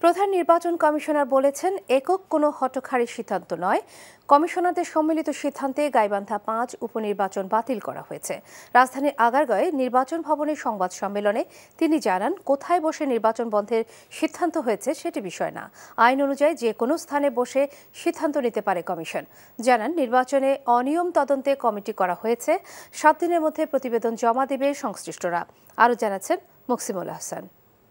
প্রধান নির্বাচন কমিশনার বলেছেন, একক কোনো হঠকারী সিদ্ধান্ত নয়, কমিশনারদের সম্মিলিত সিদ্ধান্তে গাইবান্ধা ৫ উপনির্বাচন বাতিল করা হয়েছে। রাজধানীর আগারগাঁয়ে নির্বাচন ভবনের সংবাদ সম্মেলনে তিনি জানান, কোথায় বসে নির্বাচন বন্ধের সিদ্ধান্ত হয়েছে সেটি বিষয় না, আইন অনুযায়ী যে কোনো স্থানে বসে সিদ্ধান্ত নিতে পারে কমিশন। জানান, নির্বাচনে অনিয়ম তদন্তে কমিটি করা হয়েছে, ৭ দিনের মধ্যে প্রতিবেদন জমা দেবে সংশ্লিষ্টরা। আরও জানাচ্ছেন মকসিমুল হাসান।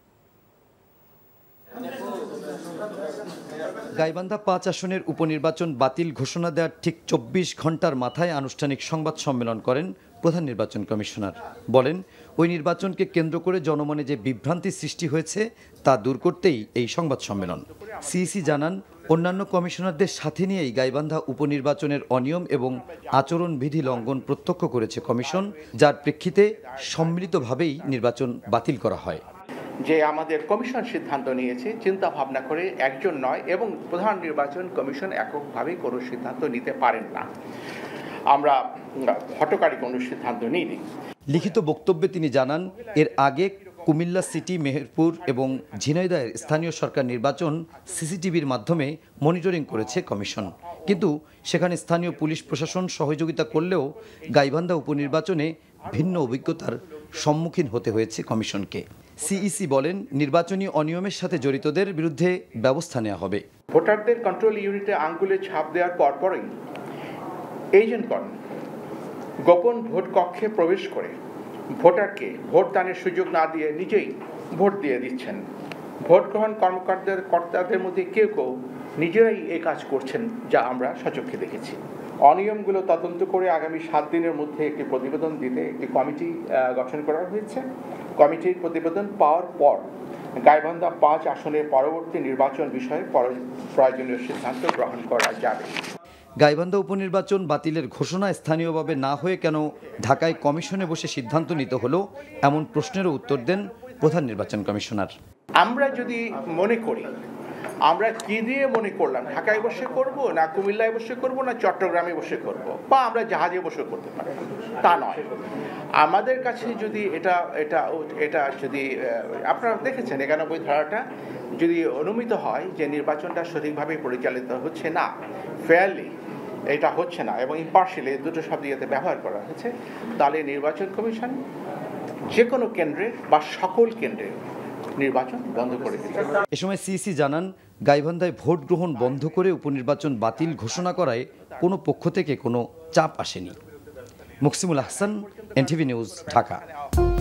গাইবান্ধা ৫ আসনের উপনির্বাচন বাতিল ঘোষণা দেওয়ার ঠিক ২৪ ঘন্টার মাথায় আনুষ্ঠানিক সংবাদ সম্মেলন করেন প্রধান নির্বাচন কমিশনার। বলেন, ওই নির্বাচনকে কেন্দ্র করে জনমনে যে বিভ্রান্তি সৃষ্টি হয়েছে তা দূর করতেই এই সংবাদ সম্মেলন। সিইসি জানান, অন্যান্য কমিশনারদের সাথে নিয়েই গাইবান্ধা উপনির্বাচনের অনিয়ম এবং আচরণবিধি লঙ্ঘন প্রত্যক্ষ করেছে কমিশন, যার প্রেক্ষিতে সম্মিলিতভাবেই নির্বাচন বাতিল করা হয়। যে আমাদের কমিশন সিদ্ধান্ত নিয়েছে চিন্তা ভাবনা করে একজন নয়, এবং প্রধান নির্বাচন কমিশন এককভাবে কোনো সিদ্ধান্ত নিতে পারেন না। আমরা হঠকারী কোনো সিদ্ধান্ত নিইনি। লিখিত বক্তব্যে তিনি জানান, এর আগে কুমিল্লা সিটি, মেহেরপুর এবং ঝিনাইদহের স্থানীয় সরকার নির্বাচন সিসিটিভির মাধ্যমে মনিটরিং করেছে কমিশন, কিন্তু সেখানে স্থানীয় পুলিশ প্রশাসন সহযোগিতা করলেও গাইবান্ধা উপনির্বাচনে ভিন্ন অভিজ্ঞতার সম্মুখীন হতে হয়েছে কমিশনকে। সিইসি বলেন, নির্বাচনী অনিয়মের সাথে জড়িতদের বিরুদ্ধে ব্যবস্থা নেওয়া হবে। ভোটারদের কন্ট্রোল ইউনিটে আঙ্গুলে ছাপ দেওয়ার পরপরই এজেন্টগণ গোপন ভোট কক্ষে প্রবেশ করে ভোটারকে ভোটদানের সুযোগ না দিয়ে নিজেই ভোট দিয়ে দিচ্ছেন। ভোট গ্রহণ কর্মকর্তাদের মধ্যে কেউ কেউ নিজেরাই এই কাজ করছেন, যা আমরা সচক্ষে দেখেছি। অনিয়মগুলো তদন্ত করে আগামী ৭ দিনের মধ্যে একটি প্রতিবেদন দিতে একটি কমিটি গঠন করা হয়েছে। কমিটির প্রতিবেদন পাওয়ার পর গাইবান্ধা ৫ আসনের পরবর্তী নির্বাচন বিষয়ে প্রয়োজনীয় সিদ্ধান্ত গ্রহণ করা যাবে। গাইবান্ধা উপনির্বাচন বাতিলের ঘোষণা স্থানীয়ভাবে না হয়ে কেন ঢাকায় কমিশনে বসে সিদ্ধান্ত নিতে হলো, এমন প্রশ্নেরও উত্তর দেন প্রধান নির্বাচন কমিশনার। আমরা যদি মনে করি, আমরা কি দিয়ে মনে করলাম, ঢাকায় বসে করব না কুমিল্লায় বসে করব না চট্টগ্রামে বসে করব, বা আমরা জাহাজে বসে করতে পারি, তা নয়। আমাদের কাছে যদি এটা যদি আপনারা দেখেছেন ৯১ ধারাটা যদি অনুমিত হয় যে নির্বাচনটা সঠিকভাবে পরিচালিত হচ্ছে না, ফেয়ারলি এটা হচ্ছে না এবং ইম্পার্শিয়ালি, দুটো শব্দ যাতে ব্যবহার করা হয়েছে, তাহলে নির্বাচন কমিশন যে কোনো কেন্দ্রে বা সকল কেন্দ্রে নির্বাচন বন্ধ করে দিতে। এ সময় সিইসি জানান, গাইবান্ধায় ভোট গ্রহণ বন্ধ করে উপনির্বাচন বাতিল ঘোষণা করায় কোনো পক্ষ থেকে কোনো চাপ আসেনি। Moksimul Hasan, NTV news, Dhaka.